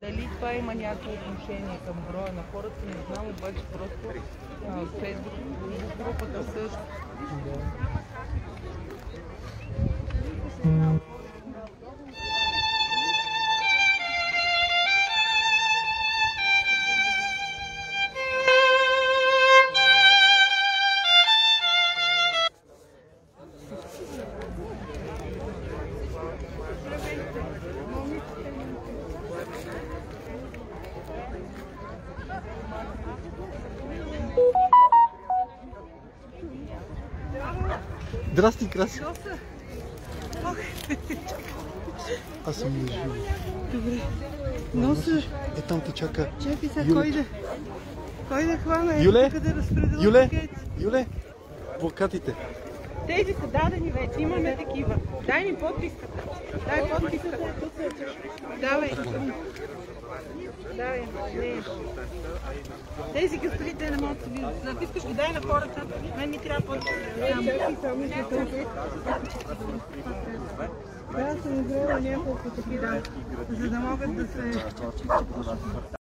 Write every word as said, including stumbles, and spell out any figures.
Дали това има някакво отношение към броя на хората, не знам, обаче просто а, Фейсбук групата също. Здрасти, Краси! Аз съм не живо. Добре. Носа. Е, там те чака. Чакай сега, кой да... Кой да хвана? Юле? Къде разпределя Юле? пакети? Юле? Плакатите. Тези са дадени вече, имаме такива. Дай ми подписката. Дай подписката. Давай. Давай. Не. Тези гастрите не могат да се видят. Натискаш го, дай на хората. Мен ми трябва подписката. Да, съм избрала няколко такива, за да могат да се...